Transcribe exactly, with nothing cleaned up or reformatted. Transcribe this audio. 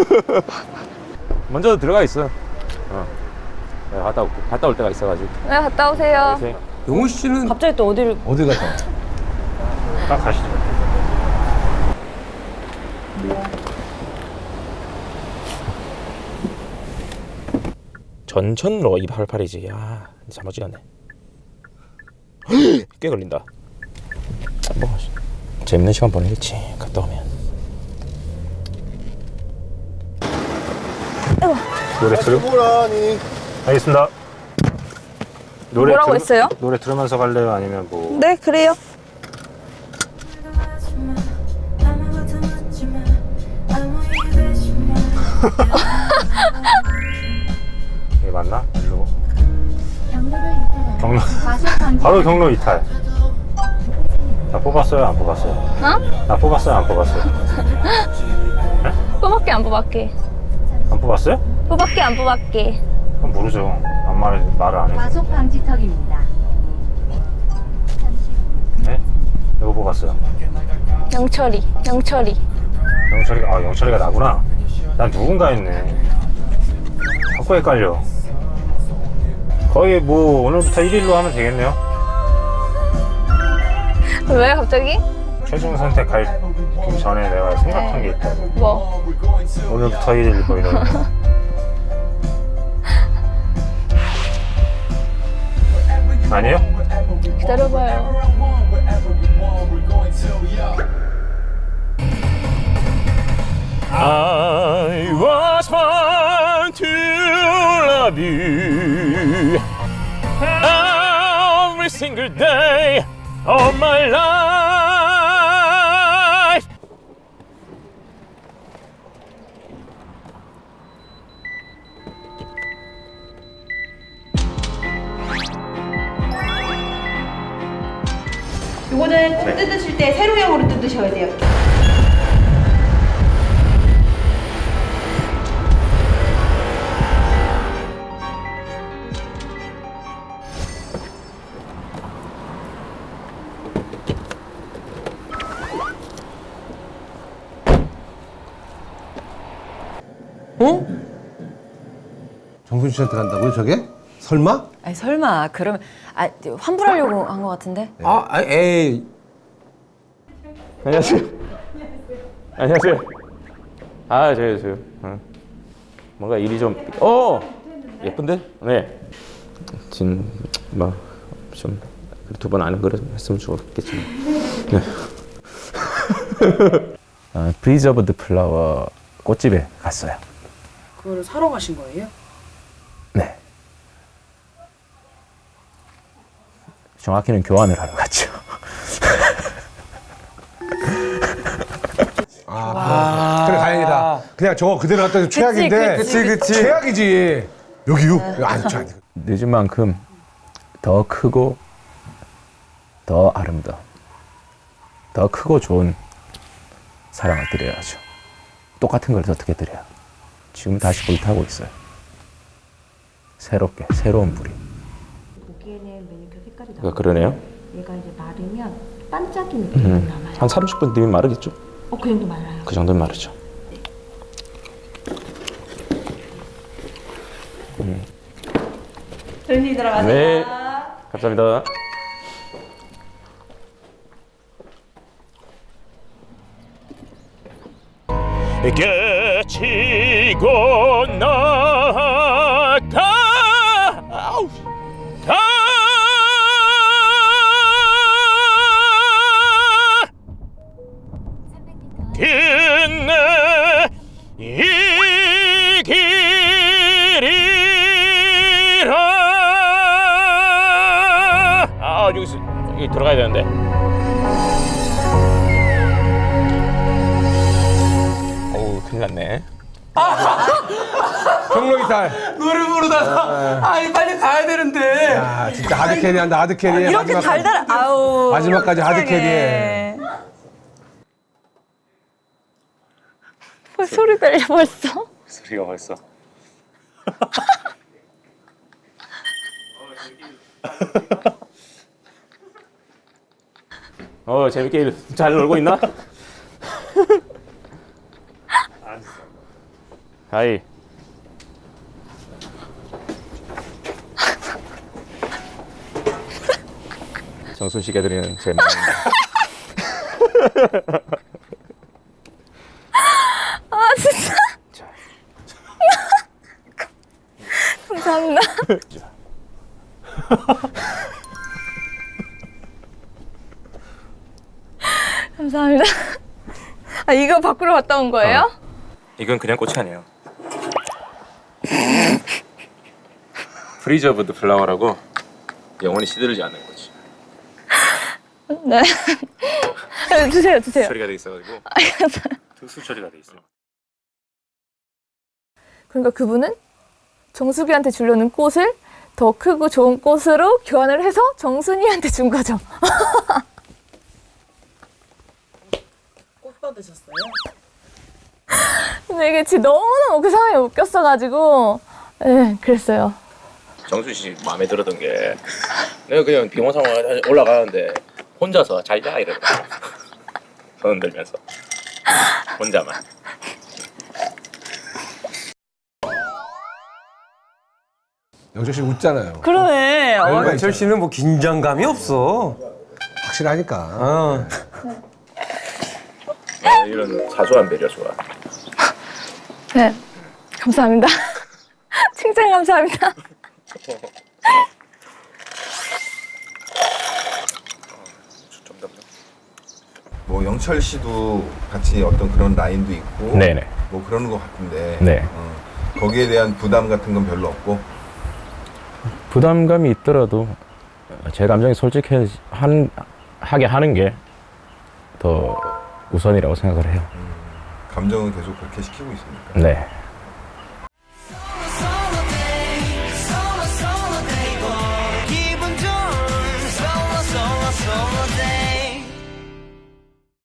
먼저 들어가 있어. 어. 네, 갔다, 갔다 올 때가 있어가지고. 네, 갔다 오세요. 네. 용훈 씨는 갑자기 또 어디를? 어디 갔다? 딱 가시죠. 전천로 이백팔십팔이지. 야, 잘못 찍었네. 꽤 걸린다. 뭐, 재밌는 시간 보내겠지. 갔다 오면. 노래 들으? 알겠습니다. 노래 뭐라고 들으, 했어요? 노래 들으면서 갈래요? 아니면 뭐? 네, 그래요. 이게 맞나? 일로. 경로. 바로 경로 이탈. 나 뽑았어요? 안 뽑았어요? 어? 나 뽑았어요? 안 뽑았어요? 네? 뽑았게 안 뽑았게? 안 뽑았어요? 뽑았게 안 뽑았게? 그럼 모르죠. 안 말해, 말을 안 해. 과속 방지턱입니다. 네? 누구 뽑았어요? 영철이, 영철이. 영철이가, 아, 영철이가 나구나. 난 누군가 했네. 자꾸 헷갈려. 거의 뭐, 오늘부터 일 일로 하면 되겠네요? 왜 갑자기? 최종 선택할 좀 전에 내가 생각한 네. 게 있다고. 뭐? 오늘부터 일 일 뭐 이런 거. 아니에요? 기다려봐요. I was born to love you every single day of my life. 요거는 꼭 뜯으실 때 세로형으로 뜯으셔야 돼요. 어? 정순 씨한테 간다고요, 저게? 설마? 아니 설마 그러면 아 환불하려고 한 것 같은데? 아, 아, 에이. 안녕하세요. 안녕하세요. 아, 저요, 저요. 어. 뭔가 일이 좀, 어, 예쁜데? 네. 진, 뭐, 좀, 두 번 안 그랬으면 좋겠지만. 네. 아, 프리저브드 플라워 꽃집에 갔어요. 그거를 사러 가신 거예요? 네. 정확히는 교환을 하러 갔죠. 아, 아 그래 다행이다. 그냥 저거 그대로 갖다 최악인데. 그치, 그치. 최악이지. 여기요? 아니, 저 늦은 만큼 더 크고 더 아름다운, 더 크고 좋은 사랑을 드려야죠. 똑같은 걸 어떻게 드려요? 지금 다시 불타고 있어요. 새롭게, 새로운 불이. 보기에는 매니큐어 색깔이 아, 나와요. 그러네요. 얘가 이제 마르면 반짝이 느낌이 음, 남아요. 한 삼십 분 뒤면 마르겠죠? 어, 그 정도 말라요. 그 정도는 마르죠. 음. 조심히 들어가세요. 네, 감사합니다. 깨치고 나가 아우, 가 끝내 이 길이라. 아, 여기서 여기 들어가야 되는데. 큰일 났네. 경로 이탈. 노래 부르다가 아니 빨리 가야 되는데. 야, 진짜 하드캐리 한다, 하드캐리. 이렇게 마지막까지. 달달 아우 마지막까지 하드캐리해. 뭐 소리 들려 벌써? 소리가 벌써. 어, 재밌게 잘 놀고 있나? 하이. 정순 씨가 드리는 제 마음입니다. 아 진짜. 자. 감사합니다. 감사합니다. 아 이거 밖으로 갔다 온 거예요? 어. 이건 그냥 꽃이 아니에요. 프리저브드 플라워라고 영원히 시들지 않는 거지. 네. 주세요, 주세요. 처리가 돼 있어가지고 특수 처리가 돼 있어요. 그러니까 그분은 정수기한테 주려는 꽃을 더 크고 좋은 꽃으로 교환을 해서 정순이한테 준 거죠. 꽃 받으셨어요? 근데 이게 진짜 너무너무 그 상황이 웃겼어가지고 네, 그랬어요. 정순 씨 마음에 들었던 게 내가 그냥 비공상 올라가는데 혼자서 잘자 이러고 손 흔들면서 혼자만. 영철 씨 웃잖아요. 그러네. 어, 그러니까 영철 씨는 뭐 긴장감이 없어. 확실하니까. 어. 아, 이런 사소한 배려 좋아. 네, 감사합니다. 칭찬 감사합니다. 뭐 영철 씨도 같이 어떤 그런 라인도 있고 네네. 뭐 그러는 것 같은데 네. 어, 거기에 대한 부담 같은 건 별로 없고 부담감이 있더라도 제 감정이 솔직하게 하는, 하게 하는 게 더 우선이라고 생각을 해요. 음, 감정은 계속 그렇게 시키고 있습니까? 네.